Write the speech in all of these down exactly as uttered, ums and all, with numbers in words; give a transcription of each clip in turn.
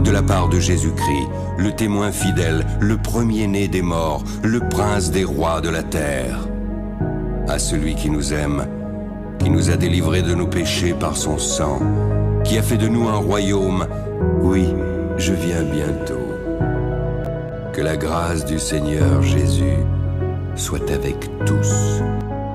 de la part de Jésus-Christ, le témoin fidèle, le premier-né des morts, le prince des rois de la terre. À celui qui nous aime, qui nous a délivrés de nos péchés par son sang, qui a fait de nous un royaume, oui, je viens bientôt. Que la grâce du Seigneur Jésus soit avec tous.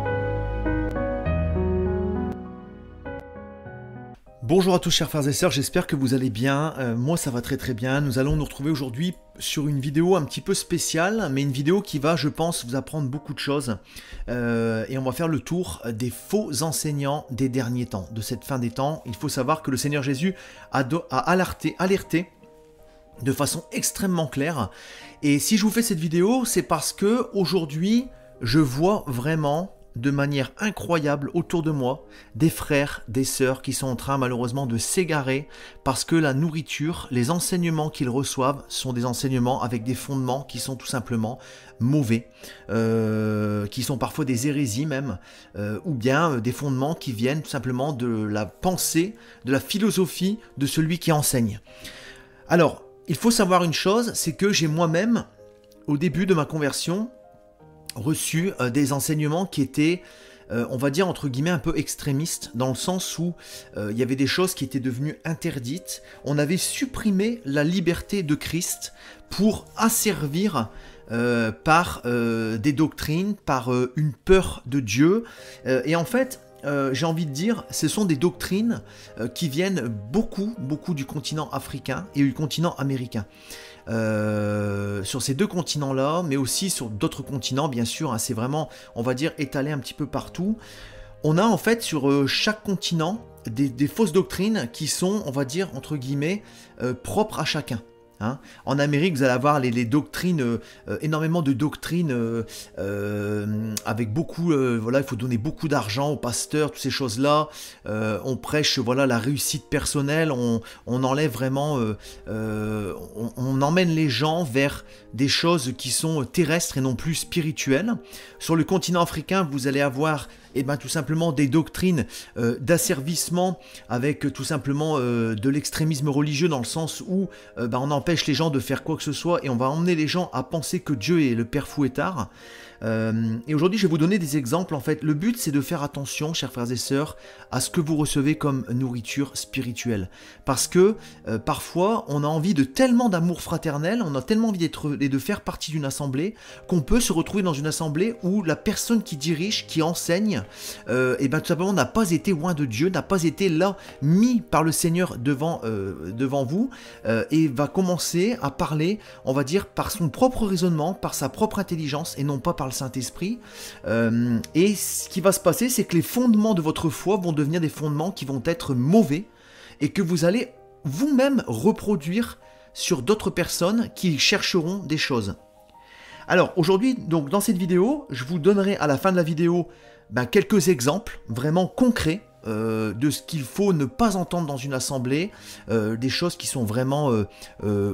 Bonjour à tous chers frères et sœurs, j'espère que vous allez bien, euh, moi ça va très très bien. Nous allons nous retrouver aujourd'hui sur une vidéo un petit peu spéciale, mais une vidéo qui va, je pense, vous apprendre beaucoup de choses. Euh, et on va faire le tour des faux enseignants des derniers temps, de cette fin des temps. Il faut savoir que le Seigneur Jésus a, do, a alerté, alerté de façon extrêmement claire. Et si je vous fais cette vidéo, c'est parce que aujourd'hui, je vois vraiment de manière incroyable autour de moi des frères, des sœurs qui sont en train malheureusement de s'égarer parce que la nourriture, les enseignements qu'ils reçoivent sont des enseignements avec des fondements qui sont tout simplement mauvais, euh, qui sont parfois des hérésies même, euh, ou bien euh, des fondements qui viennent tout simplement de la pensée, de la philosophie de celui qui enseigne. Alors, il faut savoir une chose, c'est que j'ai moi-même, au début de ma conversion, reçu euh, des enseignements qui étaient, euh, on va dire entre guillemets, un peu extrémistes, dans le sens où euh, il y avait des choses qui étaient devenues interdites. On avait supprimé la liberté de Christ pour asservir euh, par euh, des doctrines, par euh, une peur de Dieu. Euh, et en fait, Euh, j'ai envie de dire, ce sont des doctrines euh, qui viennent beaucoup, beaucoup du continent africain et du continent américain. Euh, sur ces deux continents-là, mais aussi sur d'autres continents, bien sûr, hein, c'est vraiment, on va dire, étalé un petit peu partout. On a en fait sur euh, chaque continent des, des fausses doctrines qui sont, on va dire, entre guillemets, euh, propres à chacun. Hein. En Amérique, vous allez avoir les, les doctrines, euh, énormément de doctrines euh, euh, avec beaucoup, euh, voilà, il faut donner beaucoup d'argent aux pasteurs, toutes ces choses-là. Euh, on prêche, voilà, la réussite personnelle, on, on enlève vraiment, euh, euh, on, on emmène les gens vers des choses qui sont terrestres et non plus spirituelles. Sur le continent africain, vous allez avoir eh ben, tout simplement des doctrines euh, d'asservissement avec euh, tout simplement euh, de l'extrémisme religieux dans le sens où euh, ben, on empêche les gens de faire quoi que ce soit et on va emmener les gens à penser que Dieu est le Père Fouettard. Euh, et aujourd'hui, je vais vous donner des exemples. En fait, le but, c'est de faire attention, chers frères et sœurs, à ce que vous recevez comme nourriture spirituelle. Parce que euh, parfois, on a envie de tellement d'amour fraternel, on a tellement envie d'être et de faire partie d'une assemblée, qu'on peut se retrouver dans une assemblée où la personne qui dirige, qui enseigne, euh, et ben tout simplement n'a pas été loin de Dieu, n'a pas été là mis par le Seigneur devant euh, devant vous, euh, et va commencer à parler, on va dire, par son propre raisonnement, par sa propre intelligence, et non pas par le Saint-Esprit. Euh, et ce qui va se passer, c'est que les fondements de votre foi vont devenir des fondements qui vont être mauvais et que vous allez vous-même reproduire sur d'autres personnes qui chercheront des choses. Alors aujourd'hui, donc dans cette vidéo, je vous donnerai à la fin de la vidéo ben, quelques exemples vraiment concrets euh, de ce qu'il faut ne pas entendre dans une assemblée, euh, des choses qui sont vraiment euh, euh,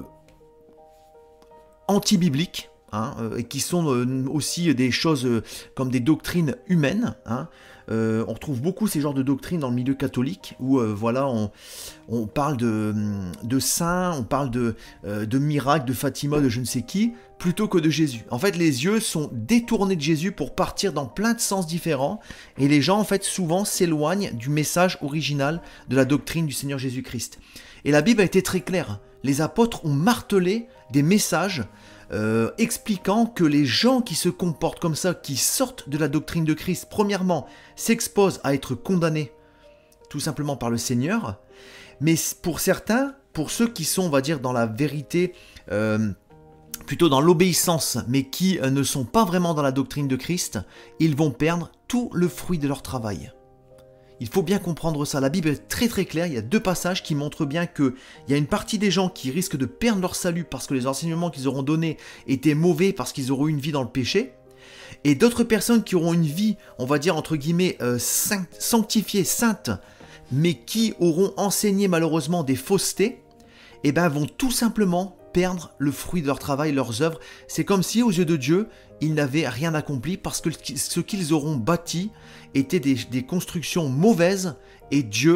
anti-bibliques. Hein, euh, et qui sont euh, aussi des choses euh, comme des doctrines humaines. Hein. Euh, on retrouve beaucoup ces genres de doctrines dans le milieu catholique où euh, voilà, on, on parle de, de saints, on parle de, euh, de miracles, de Fatima, de je ne sais qui, plutôt que de Jésus. En fait, les yeux sont détournés de Jésus pour partir dans plein de sens différents et les gens, en fait, souvent s'éloignent du message original de la doctrine du Seigneur Jésus-Christ. Et la Bible a été très claire. Les apôtres ont martelé des messages Euh, expliquant que les gens qui se comportent comme ça, qui sortent de la doctrine de Christ, premièrement, s'exposent à être condamnés tout simplement par le Seigneur, mais pour certains, pour ceux qui sont, on va dire, dans la vérité, euh, plutôt dans l'obéissance, mais qui euh, ne sont pas vraiment dans la doctrine de Christ, ils vont perdre tout le fruit de leur travail. Il faut bien comprendre ça. La Bible est très très claire. Il y a deux passages qui montrent bien qu'il y a une partie des gens qui risquent de perdre leur salut parce que les enseignements qu'ils auront donnés étaient mauvais, parce qu'ils auront eu une vie dans le péché. Et d'autres personnes qui auront une vie, on va dire entre guillemets, euh, sanctifiée, sainte, mais qui auront enseigné malheureusement des faussetés, et ben vont tout simplement perdre le fruit de leur travail, leurs œuvres. C'est comme si aux yeux de Dieu, ils n'avaient rien accompli parce que ce qu'ils auront bâti étaient des, des constructions mauvaises et Dieu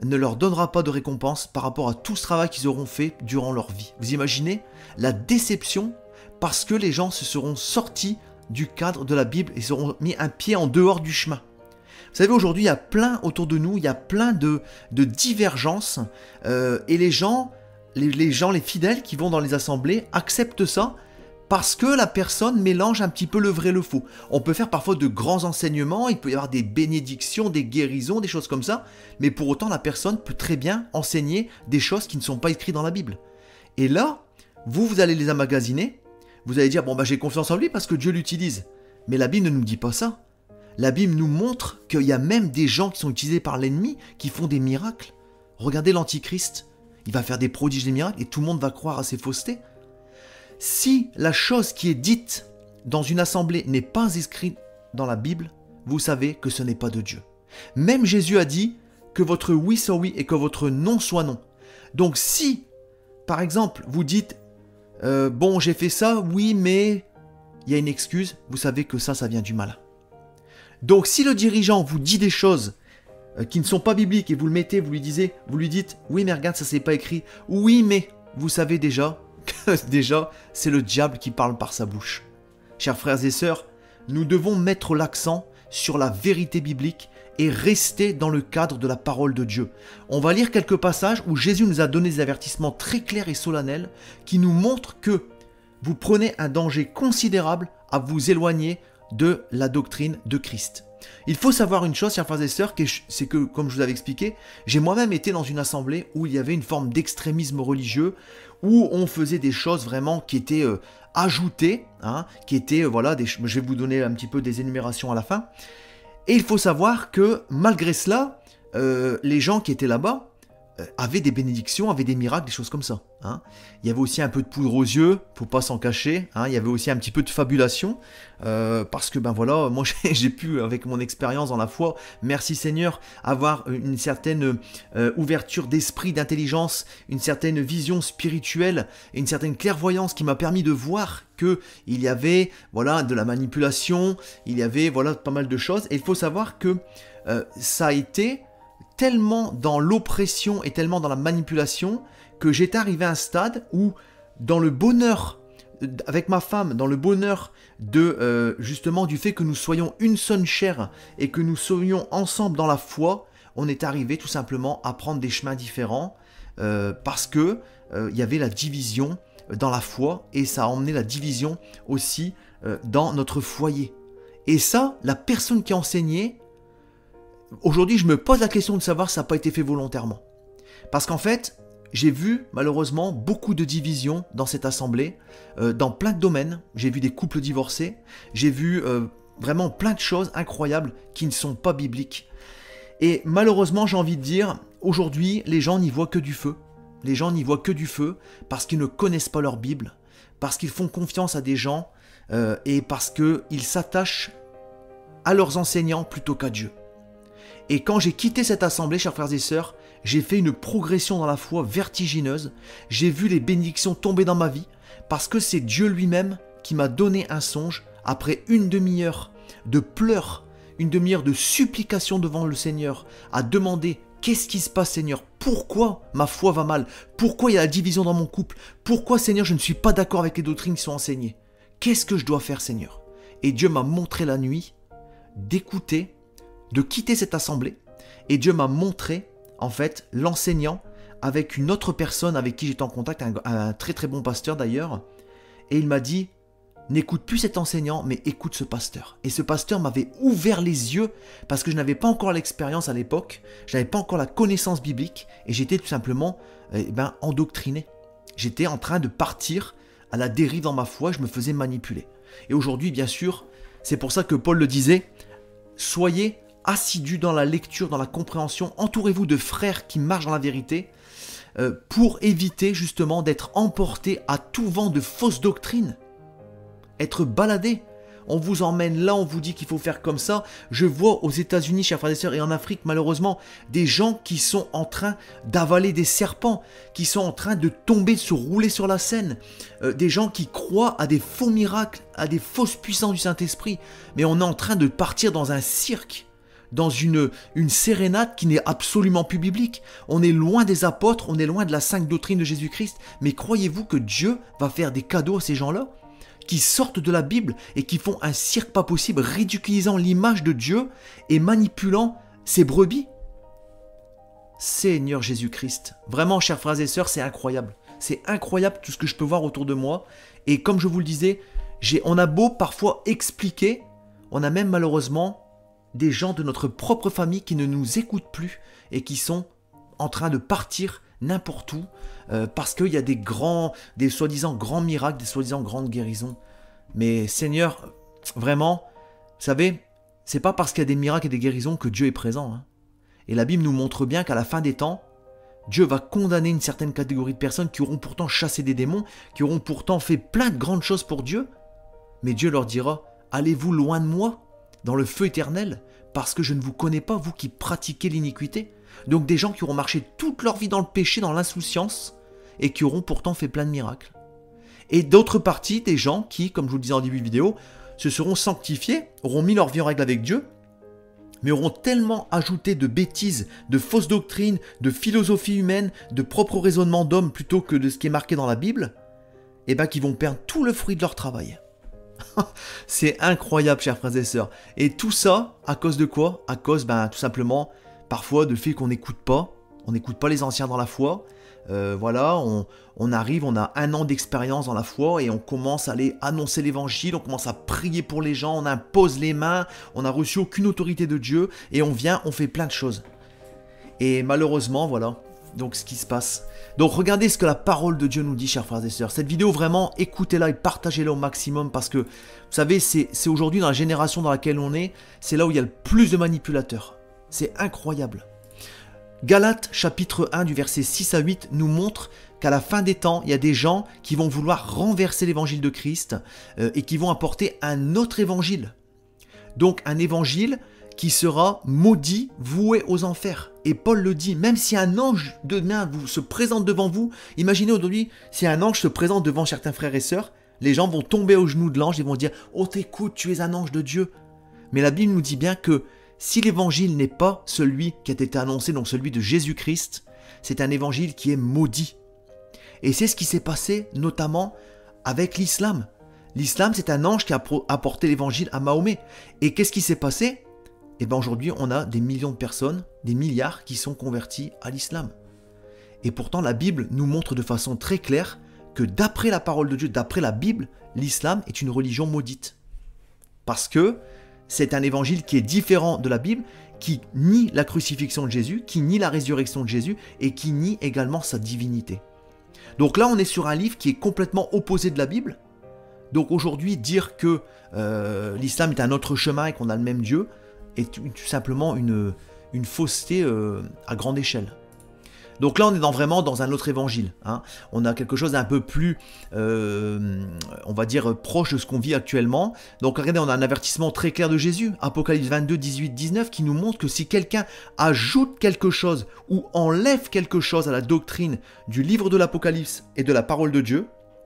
ne leur donnera pas de récompense par rapport à tout ce travail qu'ils auront fait durant leur vie. Vous imaginez la déception parce que les gens se seront sortis du cadre de la Bible et seront mis un pied en dehors du chemin. Vous savez, aujourd'hui, il y a plein autour de nous, il y a plein de, de divergences euh, et les gens, les, les gens, les fidèles qui vont dans les assemblées acceptent ça parce que la personne mélange un petit peu le vrai et le faux. On peut faire parfois de grands enseignements, il peut y avoir des bénédictions, des guérisons, des choses comme ça, mais pour autant, la personne peut très bien enseigner des choses qui ne sont pas écrites dans la Bible. Et là, vous, vous allez les emmagasiner, vous allez dire, bon, bah, j'ai confiance en lui parce que Dieu l'utilise. Mais la Bible ne nous dit pas ça. La Bible nous montre qu'il y a même des gens qui sont utilisés par l'ennemi qui font des miracles. Regardez l'Antichrist, il va faire des prodiges, des miracles, et tout le monde va croire à ses faussetés. Si la chose qui est dite dans une assemblée n'est pas écrite dans la Bible, vous savez que ce n'est pas de Dieu. Même Jésus a dit que votre oui soit oui et que votre non soit non. Donc si, par exemple, vous dites euh, « Bon, j'ai fait ça, oui, mais il y a une excuse », vous savez que ça, ça vient du mal. Donc si le dirigeant vous dit des choses euh, qui ne sont pas bibliques et vous le mettez, vous lui disiez, vous lui dites « Oui, mais regarde, ça c'est pas écrit. » Oui, mais vous savez déjà que déjà, c'est le diable qui parle par sa bouche. Chers frères et sœurs, nous devons mettre l'accent sur la vérité biblique et rester dans le cadre de la parole de Dieu. On va lire quelques passages où Jésus nous a donné des avertissements très clairs et solennels qui nous montrent que vous prenez un danger considérable à vous éloigner de la doctrine de Christ. Il faut savoir une chose, chers frères et sœurs, c'est que, comme je vous avais expliqué, j'ai moi-même été dans une assemblée où il y avait une forme d'extrémisme religieux, où on faisait des choses vraiment qui étaient euh, ajoutées, hein, qui étaient, euh, voilà, des, je vais vous donner un petit peu des énumérations à la fin. Et il faut savoir que, malgré cela, euh, les gens qui étaient là-bas euh, avaient des bénédictions, avaient des miracles, des choses comme ça. Hein. Il y avait aussi un peu de poudre aux yeux, faut pas s'en cacher. Hein. Il y avait aussi un petit peu de fabulation, euh, parce que ben voilà, moi j'ai pu, avec mon expérience dans la foi, merci Seigneur, avoir une certaine euh, ouverture d'esprit, d'intelligence, une certaine vision spirituelle, et une certaine clairvoyance qui m'a permis de voir que il y avait voilà de la manipulation, il y avait voilà pas mal de choses. Et il faut savoir que euh, ça a été tellement dans l'oppression et tellement dans la manipulation que j'étais arrivé à un stade où, dans le bonheur, avec ma femme, dans le bonheur de euh, justement du fait que nous soyons une seule chair et que nous soyons ensemble dans la foi, on est arrivé tout simplement à prendre des chemins différents euh, parce que euh, il y avait la division dans la foi et ça a emmené la division aussi euh, dans notre foyer. Et ça, la personne qui enseignait, aujourd'hui, je me pose la question de savoir si ça n'a pas été fait volontairement. Parce qu'en fait, j'ai vu malheureusement beaucoup de divisions dans cette assemblée, euh, dans plein de domaines. J'ai vu des couples divorcés, j'ai vu euh, vraiment plein de choses incroyables qui ne sont pas bibliques. Et malheureusement, j'ai envie de dire, aujourd'hui, les gens n'y voient que du feu. Les gens n'y voient que du feu parce qu'ils ne connaissent pas leur Bible, parce qu'ils font confiance à des gens euh, et parce qu'ils s'attachent à leurs enseignants plutôt qu'à Dieu. Et quand j'ai quitté cette assemblée, chers frères et sœurs, j'ai fait une progression dans la foi vertigineuse. J'ai vu les bénédictions tomber dans ma vie parce que c'est Dieu lui-même qui m'a donné un songe après une demi-heure de pleurs, une demi-heure de supplication devant le Seigneur, à demander qu'est-ce qui se passe Seigneur? Pourquoi ma foi va mal? Pourquoi il y a la division dans mon couple? Pourquoi Seigneur je ne suis pas d'accord avec les doctrines qui sont enseignées? Qu'est-ce que je dois faire Seigneur? Et Dieu m'a montré la nuit d'écouter, de quitter cette assemblée, et Dieu m'a montré en fait l'enseignant avec une autre personne avec qui j'étais en contact, un, un très très bon pasteur d'ailleurs, et il m'a dit n'écoute plus cet enseignant mais écoute ce pasteur. Et ce pasteur m'avait ouvert les yeux parce que je n'avais pas encore l'expérience à l'époque, je n'avais pas encore la connaissance biblique et j'étais tout simplement eh ben, endoctriné. J'étais en train de partir à la dérive dans ma foi, je me faisais manipuler. Et aujourd'hui bien sûr, c'est pour ça que Paul le disait, soyez assidus dans la lecture, dans la compréhension, entourez-vous de frères qui marchent dans la vérité euh, pour éviter justement d'être emportés à tout vent de fausses doctrines, être baladés. On vous emmène là, on vous dit qu'il faut faire comme ça. Je vois aux États-Unis, chers frères et sœurs, et en Afrique malheureusement, des gens qui sont en train d'avaler des serpents, qui sont en train de tomber, de se rouler sur la scène, euh, des gens qui croient à des faux miracles, à des fausses puissances du Saint-Esprit, mais on est en train de partir dans un cirque, dans une, une sérénade qui n'est absolument plus biblique. On est loin des apôtres, on est loin de la sainte doctrine de Jésus-Christ. Mais croyez-vous que Dieu va faire des cadeaux à ces gens-là qui sortent de la Bible et qui font un cirque pas possible, ridiculisant l'image de Dieu et manipulant ses brebis? Seigneur Jésus-Christ, vraiment, chers frères et sœurs, c'est incroyable. C'est incroyable tout ce que je peux voir autour de moi. Et comme je vous le disais, j'ai, on a beau parfois expliquer, on a même malheureusement des gens de notre propre famille qui ne nous écoutent plus et qui sont en train de partir n'importe où euh, parce qu'il y a des grands, des soi-disant grands miracles, des soi-disant grandes guérisons. Mais Seigneur, vraiment, vous savez, c'est pas parce qu'il y a des miracles et des guérisons que Dieu est présent. Hein. Et la Bible nous montre bien qu'à la fin des temps, Dieu va condamner une certaine catégorie de personnes qui auront pourtant chassé des démons, qui auront pourtant fait plein de grandes choses pour Dieu. Mais Dieu leur dira, allez-vous loin de moi, dans le feu éternel, parce que je ne vous connais pas, vous qui pratiquez l'iniquité. Donc des gens qui auront marché toute leur vie dans le péché, dans l'insouciance, et qui auront pourtant fait plein de miracles. Et d'autre partie, des gens qui, comme je vous le disais en début de vidéo, se seront sanctifiés, auront mis leur vie en règle avec Dieu, mais auront tellement ajouté de bêtises, de fausses doctrines, de philosophie humaine, de propres raisonnements d'hommes plutôt que de ce qui est marqué dans la Bible, et bien qu'ils vont perdre tout le fruit de leur travail. C'est incroyable, chers frères et sœurs. Et tout ça, à cause de quoi? À cause, ben, tout simplement, parfois, de fait qu'on n'écoute pas, on n'écoute pas les anciens dans la foi. Euh, voilà, on, on arrive, on a un an d'expérience dans la foi et on commence à aller annoncer l'évangile, on commence à prier pour les gens, on impose les mains, on n'a reçu aucune autorité de Dieu et on vient, on fait plein de choses. Et malheureusement, voilà, donc ce qui se passe. Donc regardez ce que la parole de Dieu nous dit, chers frères et sœurs. Cette vidéo, vraiment, écoutez-la et partagez-la au maximum parce que, vous savez, c'est c'est aujourd'hui dans la génération dans laquelle on est, c'est là où il y a le plus de manipulateurs. C'est incroyable. Galates chapitre un du verset six à huit nous montre qu'à la fin des temps, il y a des gens qui vont vouloir renverser l'évangile de Christ euh, et qui vont apporter un autre évangile. Donc un évangile qui sera maudit, voué aux enfers. Et Paul le dit, même si un ange demain vous se présente devant vous, imaginez aujourd'hui, si un ange se présente devant certains frères et sœurs, les gens vont tomber aux genoux de l'ange et vont dire « Oh t'écoute, tu es un ange de Dieu ». Mais la Bible nous dit bien que si l'évangile n'est pas celui qui a été annoncé, donc celui de Jésus-Christ, c'est un évangile qui est maudit. Et c'est ce qui s'est passé notamment avec l'islam. L'islam, c'est un ange qui a apporté l'évangile à Mahomet. Et qu'est-ce qui s'est passé? Et bien aujourd'hui, on a des millions de personnes, des milliards qui sont convertis à l'islam. Et pourtant, la Bible nous montre de façon très claire que d'après la parole de Dieu, d'après la Bible, l'islam est une religion maudite. Parce que c'est un évangile qui est différent de la Bible, qui nie la crucifixion de Jésus, qui nie la résurrection de Jésus et qui nie également sa divinité. Donc là, on est sur un livre qui est complètement opposé de la Bible. Donc aujourd'hui, dire que euh, l'islam est un autre chemin et qu'on a le même Dieu est tout simplement une, une fausseté euh, à grande échelle. Donc là, on est dans, vraiment dans un autre évangile. Hein. On a quelque chose d'un peu plus, euh, on va dire, proche de ce qu'on vit actuellement. Donc regardez, on a un avertissement très clair de Jésus, Apocalypse vingt-deux, dix-huit, dix-neuf, qui nous montre que si quelqu'un ajoute quelque chose ou enlève quelque chose à la doctrine du livre de l'Apocalypse et de la parole de Dieu,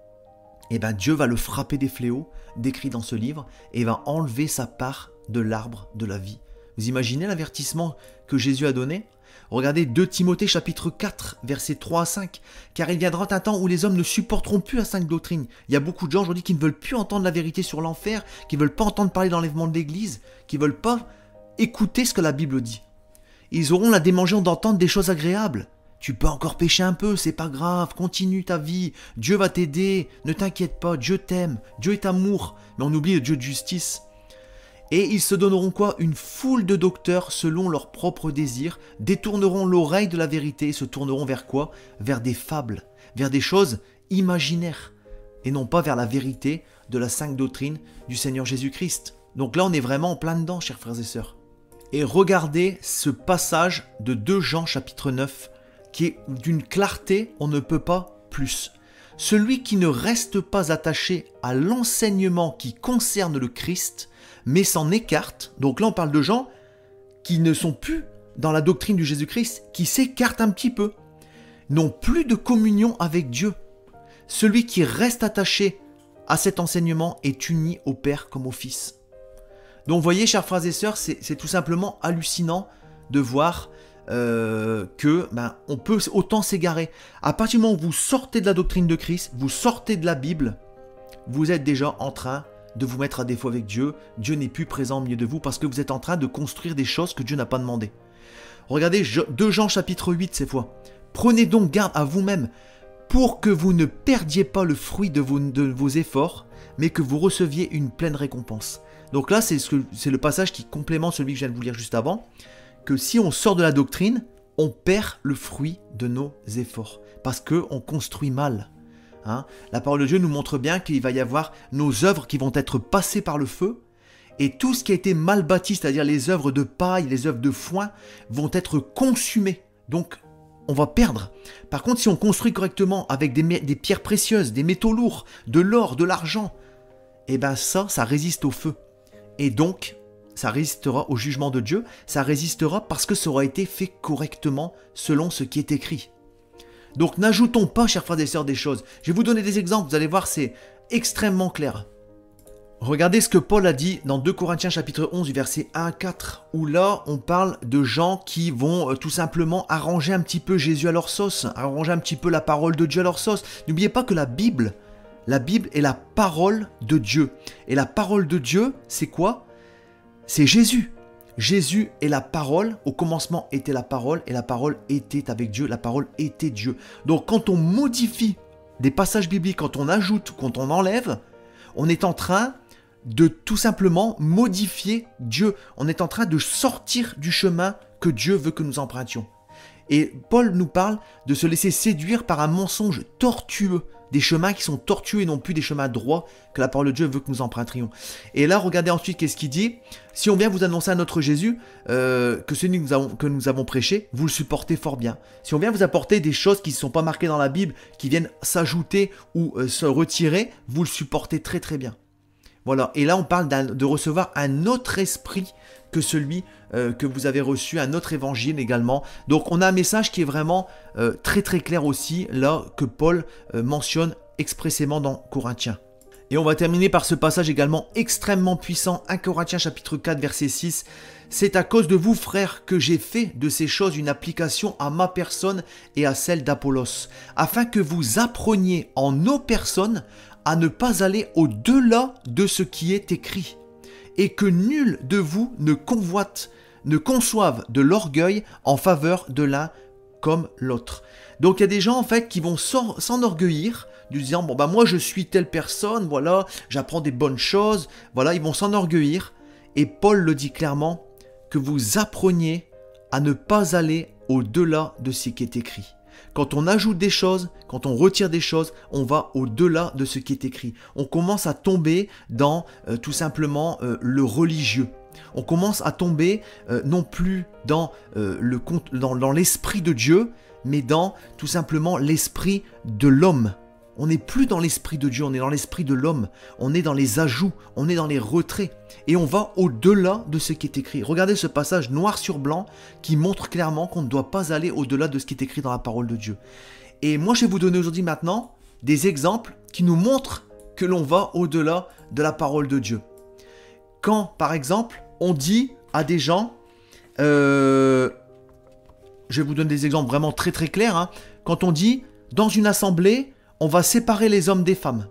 eh ben Dieu va le frapper des fléaux décrits dans ce livre et va enlever sa part de l'arbre de la vie. Vous imaginez l'avertissement que Jésus a donné? Regardez deux Timothée chapitre quatre, versets trois à cinq. Car il viendra un temps où les hommes ne supporteront plus la sainte doctrine. Il y a beaucoup de gens aujourd'hui qui ne veulent plus entendre la vérité sur l'enfer, qui ne veulent pas entendre parler d'enlèvement de l'église, qui ne veulent pas écouter ce que la Bible dit. Ils auront la démangeance d'entendre des choses agréables. Tu peux encore pécher un peu, c'est pas grave, continue ta vie, Dieu va t'aider, ne t'inquiète pas, Dieu t'aime, Dieu est amour, mais on oublie le Dieu de justice. Et ils se donneront quoi? Une foule de docteurs selon leurs propres désirs, détourneront l'oreille de la vérité et se tourneront vers quoi? Vers des fables, vers des choses imaginaires, et non pas vers la vérité de la sainte doctrine du Seigneur Jésus-Christ. Donc là, on est vraiment en plein dedans, chers frères et sœurs. Et regardez ce passage de deux Jean chapitre neuf, qui est d'une clarté, on ne peut pas plus. Celui qui ne reste pas attaché à l'enseignement qui concerne le Christ, mais s'en écarte, donc là on parle de gens qui ne sont plus dans la doctrine du Jésus-Christ, qui s'écartent un petit peu, n'ont plus de communion avec Dieu. Celui qui reste attaché à cet enseignement est uni au Père comme au Fils. Donc vous voyez, chers frères et sœurs, c'est tout simplement hallucinant de voir euh, que ben, on peut autant s'égarer. À partir du moment où vous sortez de la doctrine de Christ, vous sortez de la Bible, vous êtes déjà en train de vous mettre à défaut avec Dieu. Dieu n'est plus présent au milieu de vous parce que vous êtes en train de construire des choses que Dieu n'a pas demandées. Regardez deux Jean chapitre huit cette fois. Prenez donc garde à vous-même pour que vous ne perdiez pas le fruit de vos, de vos efforts, mais que vous receviez une pleine récompense. Donc là, c'est ce le passage qui complémente celui que je viens de vous lire juste avant, que si on sort de la doctrine, on perd le fruit de nos efforts, parce qu'on construit mal. Hein, la parole de Dieu nous montre bien qu'il va y avoir nos œuvres qui vont être passées par le feu, et tout ce qui a été mal bâti, c'est-à-dire les œuvres de paille, les œuvres de foin, vont être consumées. Donc, on va perdre. Par contre, si on construit correctement avec des, des pierres précieuses, des métaux lourds, de l'or, de l'argent, eh bien ça, ça résiste au feu. Et donc, ça résistera au jugement de Dieu, ça résistera parce que ça aura été fait correctement selon ce qui est écrit. Donc n'ajoutons pas, chers frères et sœurs, des choses. Je vais vous donner des exemples, vous allez voir, c'est extrêmement clair. Regardez ce que Paul a dit dans deux Corinthiens chapitre onze, verset un à quatre, où là, on parle de gens qui vont euh, tout simplement arranger un petit peu Jésus à leur sauce, arranger un petit peu la parole de Dieu à leur sauce. N'oubliez pas que la Bible, la Bible est la parole de Dieu. Et la parole de Dieu, c'est quoi? C'est Jésus. Jésus est la parole, au commencement était la parole, et la parole était avec Dieu, la parole était Dieu. Donc quand on modifie des passages bibliques, quand on ajoute, quand on enlève, on est en train de tout simplement modifier Dieu. On est en train de sortir du chemin que Dieu veut que nous empruntions. Et Paul nous parle de se laisser séduire par un mensonge tortueux, des chemins qui sont tortueux et non plus des chemins droits que la parole de Dieu veut que nous emprunterions. Et là, regardez ensuite qu'est-ce qu'il dit. Si on vient vous annoncer un autre Jésus, euh, que celui que nous, avons, que nous avons prêché, vous le supportez fort bien. Si on vient vous apporter des choses qui ne sont pas marquées dans la Bible, qui viennent s'ajouter ou euh, se retirer, vous le supportez très très bien. Voilà, et là on parle de recevoir un autre esprit que celui euh, que vous avez reçu, un autre évangile également. Donc on a un message qui est vraiment euh, très très clair aussi, là que Paul euh, mentionne expressément dans Corinthiens. Et on va terminer par ce passage également extrêmement puissant, un Corinthiens chapitre quatre verset six. C'est à cause de vous frères que j'ai fait de ces choses une application à ma personne et à celle d'Apollos, afin que vous appreniez en nos personnes à ne pas aller au-delà de ce qui est écrit, et que nul de vous ne convoite, ne conçoive de l'orgueil en faveur de l'un comme l'autre. Donc il y a des gens en fait qui vont s'enorgueillir, du disant bon bah moi je suis telle personne, voilà, j'apprends des bonnes choses, voilà, ils vont s'enorgueillir, et Paul le dit clairement, que vous appreniez à ne pas aller au-delà de ce qui est écrit. Quand on ajoute des choses, quand on retire des choses, on va au-delà de ce qui est écrit. On commence à tomber dans euh, tout simplement euh, le religieux. On commence à tomber euh, non plus dans, euh, le, dans, dans l'esprit de Dieu, mais dans tout simplement l'esprit de l'homme. On n'est plus dans l'esprit de Dieu, on est dans l'esprit de l'homme. On est dans les ajouts, on est dans les retraits. Et on va au-delà de ce qui est écrit. Regardez ce passage noir sur blanc qui montre clairement qu'on ne doit pas aller au-delà de ce qui est écrit dans la parole de Dieu. Et moi, je vais vous donner aujourd'hui maintenant des exemples qui nous montrent que l'on va au-delà de la parole de Dieu. Quand, par exemple, on dit à des gens, euh, je vais vous donner des exemples vraiment très très clairs, hein, quand on dit, dans une assemblée, on va séparer les hommes des femmes.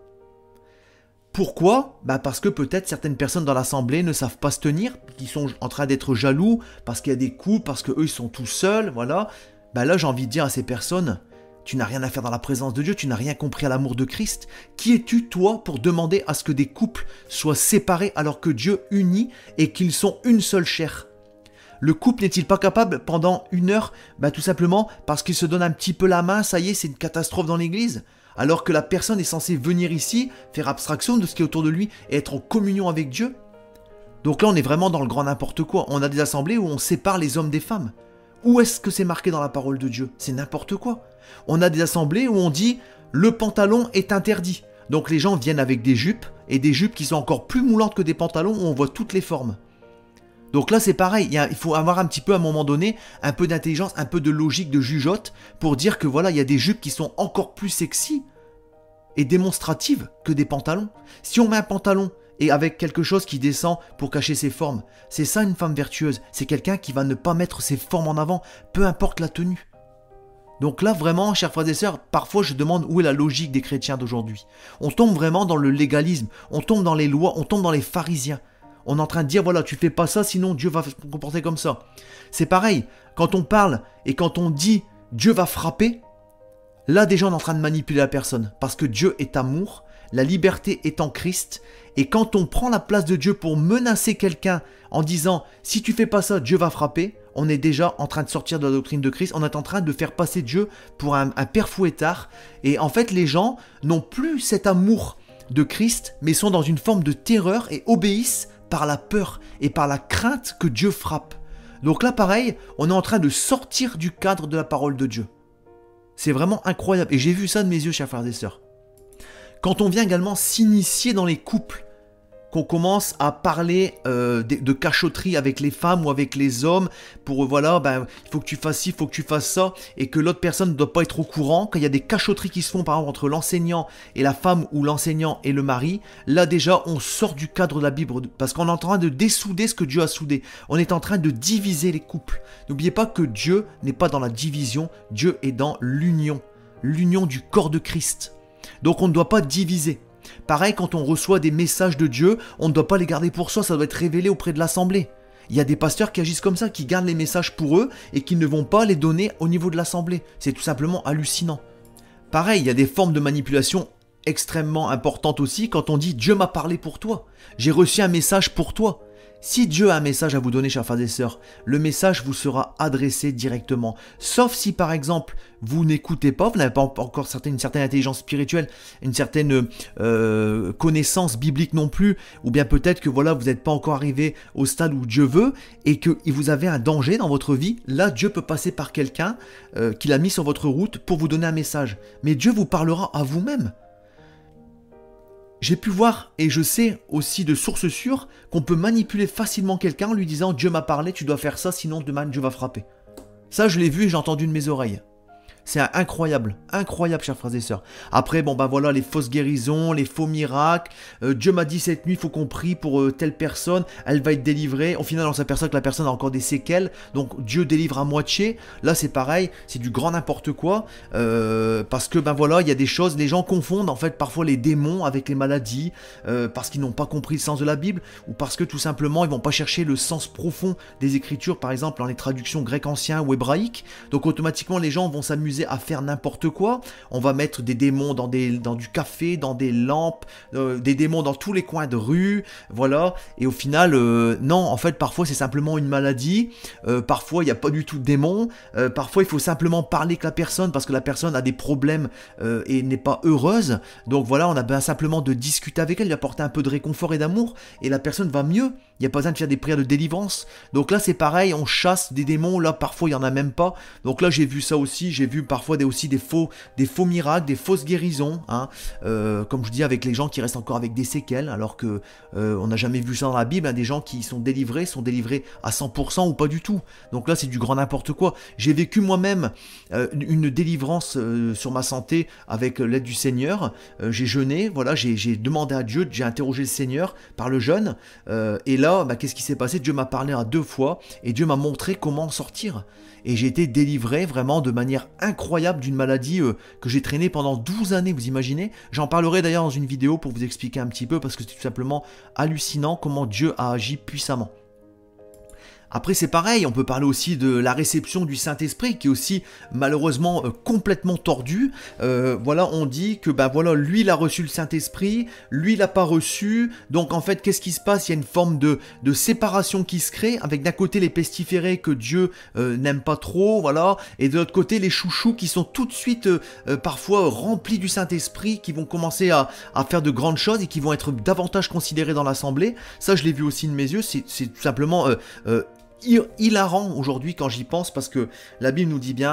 Pourquoi? Bah parce que peut-être certaines personnes dans l'assemblée ne savent pas se tenir, qui sont en train d'être jaloux, parce qu'il y a des couples, parce qu'eux ils sont tout seuls, voilà. Bah là j'ai envie de dire à ces personnes, tu n'as rien à faire dans la présence de Dieu, tu n'as rien compris à l'amour de Christ. Qui es-tu toi pour demander à ce que des couples soient séparés alors que Dieu unit et qu'ils sont une seule chair? Le couple n'est-il pas capable pendant une heure, bah tout simplement parce qu'il se donne un petit peu la main, ça y est, c'est une catastrophe dans l'église? Alors que la personne est censée venir ici, faire abstraction de ce qui est autour de lui et être en communion avec Dieu. Donc là, on est vraiment dans le grand n'importe quoi. On a des assemblées où on sépare les hommes des femmes. Où est-ce que c'est marqué dans la parole de Dieu? C'est n'importe quoi. On a des assemblées où on dit « le pantalon est interdit ». Donc les gens viennent avec des jupes, et des jupes qui sont encore plus moulantes que des pantalons où on voit toutes les formes. Donc là, c'est pareil, il, y a, il faut avoir un petit peu, à un moment donné, un peu d'intelligence, un peu de logique, de jugeote, pour dire que voilà, il y a des jupes qui sont encore plus sexy et démonstratives que des pantalons. Si on met un pantalon et avec quelque chose qui descend pour cacher ses formes. C'est ça une femme vertueuse, c'est quelqu'un qui va ne pas mettre ses formes en avant, peu importe la tenue. Donc là vraiment, chers frères et sœurs, parfois je demande où est la logique des chrétiens d'aujourd'hui. On tombe vraiment dans le légalisme, on tombe dans les lois, on tombe dans les pharisiens. On est en train de dire, voilà, tu fais pas ça, sinon Dieu va se comporter comme ça. C'est pareil, quand on parle et quand on dit Dieu va frapper, là déjà on est en train de manipuler la personne, parce que Dieu est amour, la liberté est en Christ, et quand on prend la place de Dieu pour menacer quelqu'un en disant si tu fais pas ça, Dieu va frapper, on est déjà en train de sortir de la doctrine de Christ, on est en train de faire passer Dieu pour un, un père fouettard, et en fait les gens n'ont plus cet amour de Christ, mais sont dans une forme de terreur et obéissent par la peur et par la crainte que Dieu frappe. Donc là pareil, on est en train de sortir du cadre de la parole de Dieu. C'est vraiment incroyable, et j'ai vu ça de mes yeux, chers frères et sœurs. Quand on vient également s'initier dans les couples, qu'on commence à parler euh, de, de cachotterie avec les femmes ou avec les hommes, pour euh, voilà, ben, il faut que tu fasses ci, il faut que tu fasses ça, et que l'autre personne ne doit pas être au courant, quand il y a des cachotteries qui se font par exemple entre l'enseignant et la femme, ou l'enseignant et le mari, là déjà on sort du cadre de la Bible, parce qu'on est en train de dessouder ce que Dieu a soudé, on est en train de diviser les couples. N'oubliez pas que Dieu n'est pas dans la division, Dieu est dans l'union, l'union du corps de Christ. Donc on ne doit pas diviser. Pareil, quand on reçoit des messages de Dieu, on ne doit pas les garder pour soi, ça doit être révélé auprès de l'assemblée. Il y a des pasteurs qui agissent comme ça, qui gardent les messages pour eux et qui ne vont pas les donner au niveau de l'assemblée. C'est tout simplement hallucinant. Pareil, il y a des formes de manipulation extrêmement importantes aussi quand on dit « Dieu m'a parlé pour toi, j'ai reçu un message pour toi ». Si Dieu a un message à vous donner, chers frères et sœurs, le message vous sera adressé directement. Sauf si, par exemple, vous n'écoutez pas, vous n'avez pas encore certaine, une certaine intelligence spirituelle, une certaine euh, connaissance biblique non plus, ou bien peut-être que voilà, vous n'êtes pas encore arrivé au stade où Dieu veut, et que vous avez un danger dans votre vie. Là, Dieu peut passer par quelqu'un euh, qu'il a mis sur votre route pour vous donner un message. Mais Dieu vous parlera à vous-même. J'ai pu voir, et je sais aussi de sources sûres, qu'on peut manipuler facilement quelqu'un en lui disant « Dieu m'a parlé, tu dois faire ça, sinon demain Dieu va frapper ». Ça, je l'ai vu et j'ai entendu de mes oreilles. C'est incroyable, incroyable, chers frères et sœurs. Après, bon ben voilà, les fausses guérisons, les faux miracles. Euh, Dieu m'a dit cette nuit, il faut qu'on prie pour euh, telle personne, elle va être délivrée. Au final, on s'aperçoit que la personne a encore des séquelles, donc Dieu délivre à moitié. Là, c'est pareil, c'est du grand n'importe quoi, euh, parce que ben voilà, il y a des choses, les gens confondent en fait parfois les démons avec les maladies, euh, parce qu'ils n'ont pas compris le sens de la Bible, ou parce que tout simplement, ils vont pas chercher le sens profond des Écritures, par exemple dans les traductions grec ancien ou hébraïque. Donc automatiquement, les gens vont s'amuser à faire n'importe quoi. On va mettre des démons dans, des, dans du café, dans des lampes, euh, des démons dans tous les coins de rue, voilà, et au final, euh, non, en fait, parfois c'est simplement une maladie, euh, parfois il n'y a pas du tout de démons, euh, parfois il faut simplement parler avec la personne parce que la personne a des problèmes euh, et n'est pas heureuse, donc voilà, on a bien simplement de discuter avec elle, lui apporter un peu de réconfort et d'amour, et la personne va mieux. Il n'y a pas besoin de faire des prières de délivrance. Donc là, c'est pareil, on chasse des démons. Là, parfois, il n'y en a même pas. Donc là, j'ai vu ça aussi. J'ai vu parfois des, aussi des faux, des faux miracles, des fausses guérisons. Hein, euh, comme je dis, avec les gens qui restent encore avec des séquelles, alors que euh, on n'a jamais vu ça dans la Bible. Hein, des gens qui sont délivrés, sont délivrés à cent pour cent ou pas du tout. Donc là, c'est du grand n'importe quoi. J'ai vécu moi-même euh, une délivrance euh, sur ma santé avec l'aide du Seigneur. Euh, j'ai jeûné, voilà, j'ai demandé à Dieu, j'ai interrogé le Seigneur par le jeûne. Euh, et là, Là, bah, qu'est-ce qui s'est passé? Dieu m'a parlé à deux fois et Dieu m'a montré comment sortir. Et j'ai été délivré vraiment de manière incroyable d'une maladie euh, que j'ai traînée pendant douze années, vous imaginez? J'en parlerai d'ailleurs dans une vidéo pour vous expliquer un petit peu parce que c'est tout simplement hallucinant comment Dieu a agi puissamment. Après c'est pareil, on peut parler aussi de la réception du Saint-Esprit qui est aussi malheureusement euh, complètement tordue. Euh, voilà, on dit que ben voilà, lui il a reçu le Saint-Esprit, lui il l'a pas reçu. Donc en fait, qu'est-ce qui se passe? Il y a une forme de, de séparation qui se crée avec d'un côté les pestiférés que Dieu euh, n'aime pas trop, voilà, et de l'autre côté les chouchous qui sont tout de suite euh, euh, parfois remplis du Saint-Esprit, qui vont commencer à, à faire de grandes choses et qui vont être davantage considérés dans l'assemblée. Ça je l'ai vu aussi de mes yeux, c'est tout simplement... Euh, euh, hilarant aujourd'hui quand j'y pense parce que la Bible nous dit bien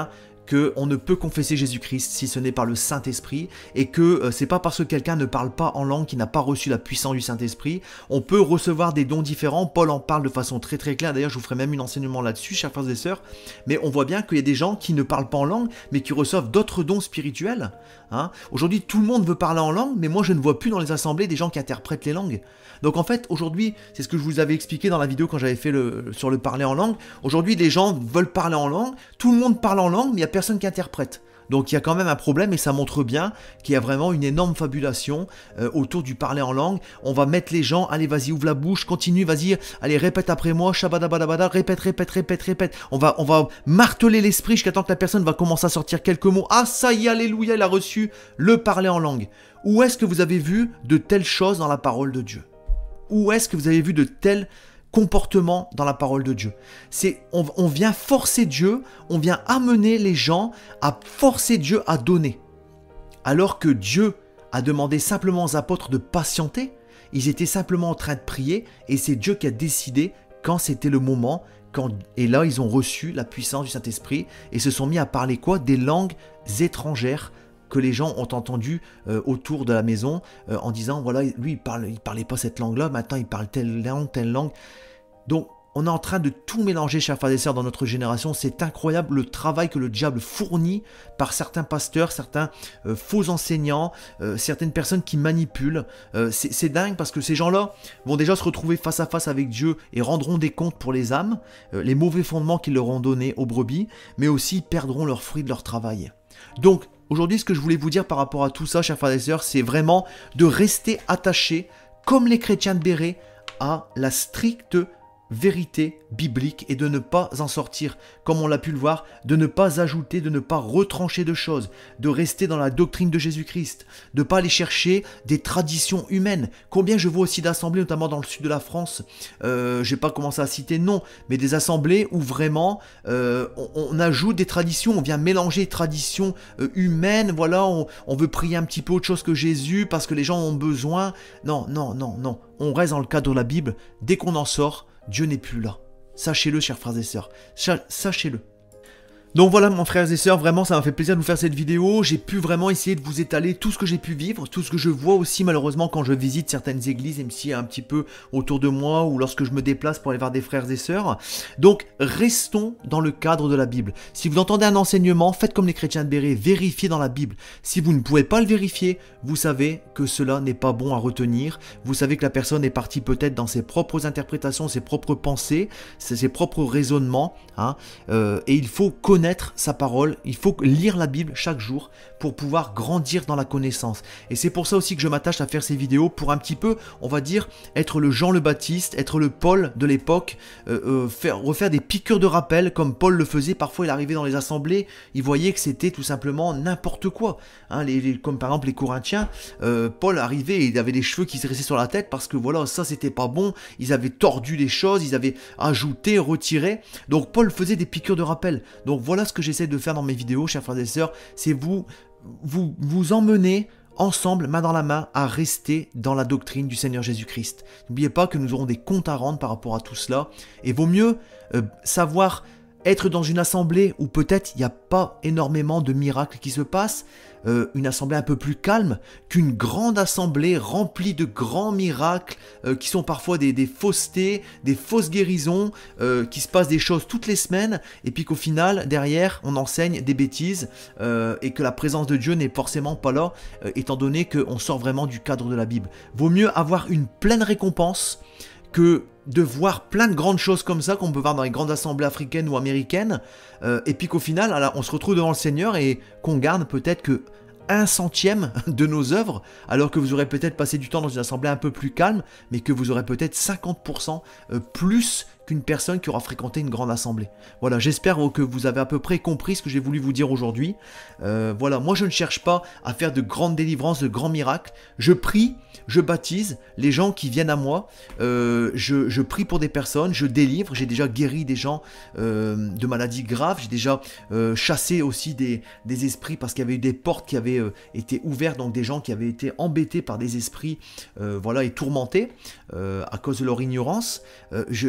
qu'on ne peut confesser Jésus-Christ si ce n'est par le Saint-Esprit, et que euh, c'est pas parce que quelqu'un ne parle pas en langue qu'il n'a pas reçu la puissance du Saint-Esprit. On peut recevoir des dons différents, Paul en parle de façon très très claire, d'ailleurs je vous ferai même un enseignement là-dessus, chers frères et sœurs, mais on voit bien qu'il y a des gens qui ne parlent pas en langue, mais qui reçoivent d'autres dons spirituels. Hein. Aujourd'hui, tout le monde veut parler en langue, mais moi je ne vois plus dans les assemblées des gens qui interprètent les langues. Donc en fait, aujourd'hui, c'est ce que je vous avais expliqué dans la vidéo quand j'avais fait le, sur le parler en langue, aujourd'hui les gens veulent parler en langue, tout le monde parle en langue, mais il n'y a personne qui interprète. Donc il y a quand même un problème et ça montre bien qu'il y a vraiment une énorme fabulation euh, autour du parler en langue. On va mettre les gens, allez vas-y ouvre la bouche, continue, vas-y, allez répète après moi, shabadabadabada, répète, répète, répète, répète. On va, on va marteler l'esprit jusqu'à temps que la personne va commencer à sortir quelques mots. Ah ça y est, alléluia, il a reçu le parler en langue. Où est-ce que vous avez vu de telles choses dans la parole de Dieu? Où est-ce que vous avez vu de tels comportements dans la parole de Dieu? C'est, on, on vient forcer Dieu, on vient amener les gens à forcer Dieu à donner. Alors que Dieu a demandé simplement aux apôtres de patienter, ils étaient simplement en train de prier et c'est Dieu qui a décidé quand c'était le moment. Quand, et là, ils ont reçu la puissance du Saint-Esprit et se sont mis à parler quoi? Des langues étrangères que les gens ont entendu euh, autour de la maison euh, en disant, voilà, lui, il parle, il parlait pas cette langue-là, maintenant il parle telle langue, telle langue. Donc, on est en train de tout mélanger, chers frères et sœurs, dans notre génération. C'est incroyable le travail que le diable fournit par certains pasteurs, certains euh, faux enseignants, euh, certaines personnes qui manipulent. Euh, c'est dingue parce que ces gens-là vont déjà se retrouver face à face avec Dieu et rendront des comptes pour les âmes, euh, les mauvais fondements qu'ils leur ont donnés aux brebis, mais aussi perdront leurs fruits de leur travail. Donc, aujourd'hui, ce que je voulais vous dire par rapport à tout ça, chers frères et sœurs, c'est vraiment de rester attachés, comme les chrétiens de Béret, à la stricte vérité biblique et de ne pas en sortir, comme on l'a pu le voir, de ne pas ajouter, de ne pas retrancher de choses, de rester dans la doctrine de Jésus-Christ, de ne pas aller chercher des traditions humaines. Combien je vois aussi d'assemblées, notamment dans le sud de la France, euh, je n'ai pas commencé à citer non, mais des assemblées où vraiment euh, on, on ajoute des traditions, on vient mélanger les traditions euh, humaines, voilà, on, on veut prier un petit peu autre chose que Jésus parce que les gens ont besoin. Non, non, non, non, on reste dans le cadre de la Bible. Dès qu'on en sort, Dieu n'est plus là. Sachez-le, chers frères et sœurs. Sachez-le. Donc voilà, mon frères et sœurs, vraiment ça m'a fait plaisir de vous faire cette vidéo. J'ai pu vraiment essayer de vous étaler tout ce que j'ai pu vivre, tout ce que je vois aussi malheureusement quand je visite certaines églises, même si un petit peu autour de moi ou lorsque je me déplace pour aller voir des frères et sœurs. Donc restons dans le cadre de la Bible. Si vous entendez un enseignement, faites comme les chrétiens de Béret, vérifiez dans la Bible. Si vous ne pouvez pas le vérifier, vous savez que cela n'est pas bon à retenir. Vous savez que la personne est partie peut-être dans ses propres interprétations, ses propres pensées, ses propres raisonnements, hein, euh, et il faut connaître sa parole, il faut lire la Bible chaque jour pour pouvoir grandir dans la connaissance. Et c'est pour ça aussi que je m'attache à faire ces vidéos, pour un petit peu, on va dire, être le Jean le Baptiste, être le Paul de l'époque, euh, euh, faire, refaire des piqûres de rappel comme Paul le faisait. Parfois il arrivait dans les assemblées, il voyait que c'était tout simplement n'importe quoi. Hein, les, les, comme par exemple les Corinthiens, euh, Paul arrivait et il avait des cheveux qui se dressaient sur la tête parce que voilà, ça c'était pas bon, ils avaient tordu les choses, ils avaient ajouté, retiré. Donc Paul faisait des piqûres de rappel. Donc voilà Voilà ce que j'essaie de faire dans mes vidéos, chers frères et sœurs, c'est vous, vous, vous emmener ensemble, main dans la main, à rester dans la doctrine du Seigneur Jésus-Christ. N'oubliez pas que nous aurons des comptes à rendre par rapport à tout cela, et vaut mieux euh, savoir être dans une assemblée où peut-être il n'y a pas énormément de miracles qui se passent, euh, une assemblée un peu plus calme, qu'une grande assemblée remplie de grands miracles, euh, qui sont parfois des, des faussetés, des fausses guérisons, euh, qui se passent des choses toutes les semaines, et puis qu'au final, derrière, on enseigne des bêtises, euh, et que la présence de Dieu n'est forcément pas là, euh, étant donné qu'on sort vraiment du cadre de la Bible. Vaut mieux avoir une pleine récompense que de voir plein de grandes choses comme ça qu'on peut voir dans les grandes assemblées africaines ou américaines, euh, et puis qu'au final, alors, on se retrouve devant le Seigneur et qu'on garde peut-être que un centième de nos œuvres, alors que vous aurez peut-être passé du temps dans une assemblée un peu plus calme, mais que vous aurez peut-être cinquante pour cent plus qu'une personne qui aura fréquenté une grande assemblée. Voilà, j'espère que vous avez à peu près compris ce que j'ai voulu vous dire aujourd'hui. Euh, voilà, moi je ne cherche pas à faire de grandes délivrances, de grands miracles. Je prie, je baptise les gens qui viennent à moi. Euh, je, je prie pour des personnes, je délivre. J'ai déjà guéri des gens euh, de maladies graves. J'ai déjà euh, chassé aussi des, des esprits parce qu'il y avait eu des portes qui avaient euh, été ouvertes, donc des gens qui avaient été embêtés par des esprits, euh, voilà, et tourmentés euh, à cause de leur ignorance. Euh, je, voilà, il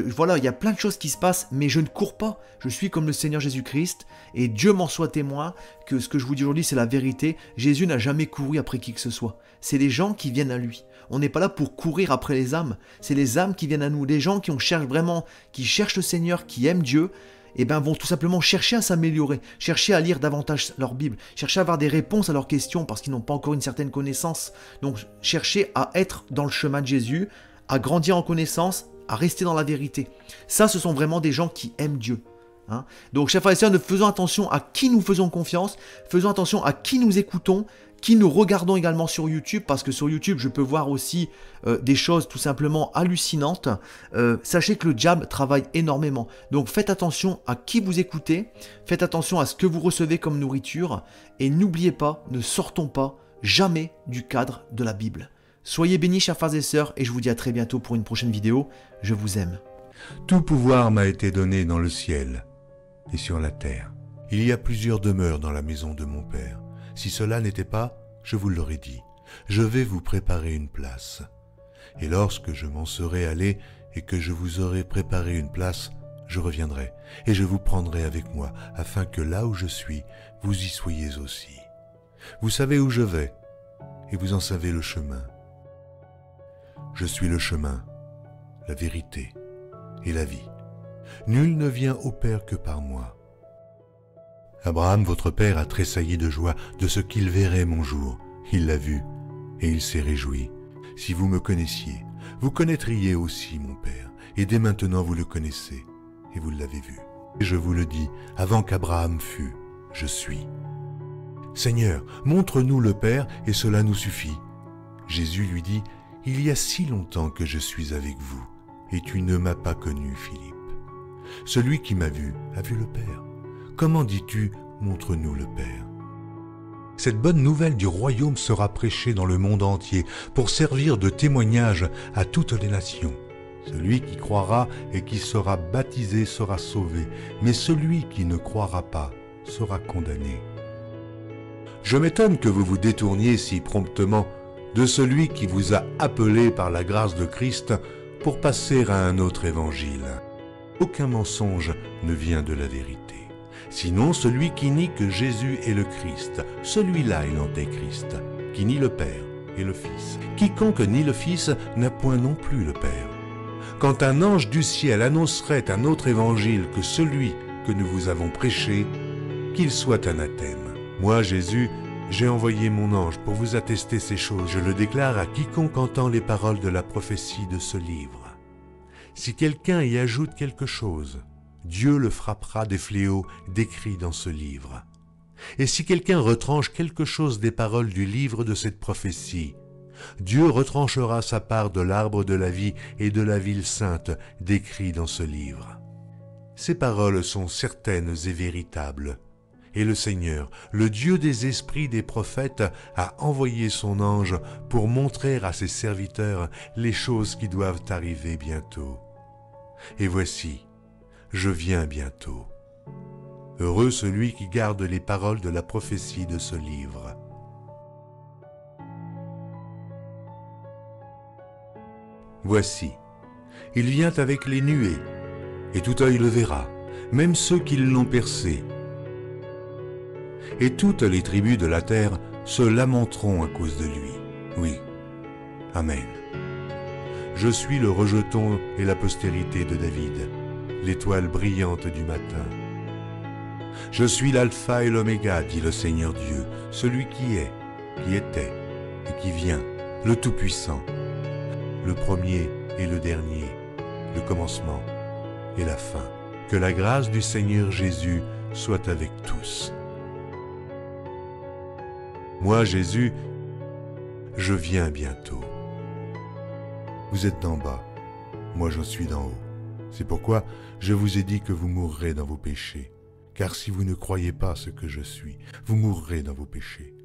il y a plein de choses qui se passent, mais je ne cours pas. Je suis comme le Seigneur Jésus-Christ, et Dieu m'en soit témoin que ce que je vous dis aujourd'hui, c'est la vérité. Jésus n'a jamais couru après qui que ce soit. C'est les gens qui viennent à lui. On n'est pas là pour courir après les âmes, c'est les âmes qui viennent à nous. Les gens qui on cherche vraiment, qui cherchent le Seigneur, qui aiment Dieu, eh ben, vont tout simplement chercher à s'améliorer, chercher à lire davantage leur Bible, chercher à avoir des réponses à leurs questions parce qu'ils n'ont pas encore une certaine connaissance. Donc chercher à être dans le chemin de Jésus, à grandir en connaissance, à rester dans la vérité. Ça, ce sont vraiment des gens qui aiment Dieu. Hein. Donc, chers frères et sœurs, ne faisons attention à qui nous faisons confiance, faisons attention à qui nous écoutons, qui nous regardons également sur YouTube, parce que sur YouTube, je peux voir aussi euh, des choses tout simplement hallucinantes. Euh, sachez que le diable travaille énormément. Donc, faites attention à qui vous écoutez, faites attention à ce que vous recevez comme nourriture, et n'oubliez pas, ne sortons pas jamais du cadre de la Bible. Soyez bénis, chers frères et sœurs, et je vous dis à très bientôt pour une prochaine vidéo. Je vous aime. Tout pouvoir m'a été donné dans le ciel et sur la terre. Il y a plusieurs demeures dans la maison de mon Père. Si cela n'était pas, je vous l'aurais dit. Je vais vous préparer une place. Et lorsque je m'en serai allé et que je vous aurai préparé une place, je reviendrai et je vous prendrai avec moi, afin que là où je suis, vous y soyez aussi. Vous savez où je vais, et vous en savez le chemin. Je suis le chemin, la vérité et la vie. Nul ne vient au Père que par moi. Abraham, votre père, a tressailli de joie de ce qu'il verrait mon jour. Il l'a vu et il s'est réjoui. Si vous me connaissiez, vous connaîtriez aussi mon Père, et dès maintenant vous le connaissez, et vous l'avez vu. Et je vous le dis, avant qu'Abraham fût, je suis. Seigneur, montre-nous le Père, et cela nous suffit. Jésus lui dit, il y a si longtemps que je suis avec vous, et tu ne m'as pas connu, Philippe. Celui qui m'a vu a vu le Père. Comment dis-tu, montre-nous le Père? Cette bonne nouvelle du royaume sera prêchée dans le monde entier pour servir de témoignage à toutes les nations. Celui qui croira et qui sera baptisé sera sauvé, mais celui qui ne croira pas sera condamné. Je m'étonne que vous vous détourniez si promptement de celui qui vous a appelé par la grâce de Christ pour passer à un autre évangile. Aucun mensonge ne vient de la vérité. Sinon celui qui nie que Jésus est le Christ, celui-là est l'antéchrist, qui nie le Père et le Fils. Quiconque nie le Fils n'a point non plus le Père. Quand un ange du ciel annoncerait un autre évangile que celui que nous vous avons prêché, qu'il soit anathème. Moi, Jésus, j'ai envoyé mon ange pour vous attester ces choses. Je le déclare à quiconque entend les paroles de la prophétie de ce livre. Si quelqu'un y ajoute quelque chose, Dieu le frappera des fléaux décrits dans ce livre. Et si quelqu'un retranche quelque chose des paroles du livre de cette prophétie, Dieu retranchera sa part de l'arbre de la vie et de la ville sainte décrits dans ce livre. Ces paroles sont certaines et véritables. Et le Seigneur, le Dieu des esprits des prophètes, a envoyé son ange pour montrer à ses serviteurs les choses qui doivent arriver bientôt. Et voici, je viens bientôt. Heureux celui qui garde les paroles de la prophétie de ce livre. Voici, il vient avec les nuées, et tout œil le verra, même ceux qui l'ont percé. Et toutes les tribus de la terre se lamenteront à cause de lui. Oui, Amen. Je suis le rejeton et la postérité de David, l'étoile brillante du matin. Je suis l'alpha et l'oméga, dit le Seigneur Dieu, celui qui est, qui était et qui vient, le Tout-Puissant, le premier et le dernier, le commencement et la fin. Que la grâce du Seigneur Jésus soit avec tous. Moi, Jésus, je viens bientôt. Vous êtes d'en bas, moi je suis d'en haut. C'est pourquoi je vous ai dit que vous mourrez dans vos péchés. Car si vous ne croyez pas ce que je suis, vous mourrez dans vos péchés.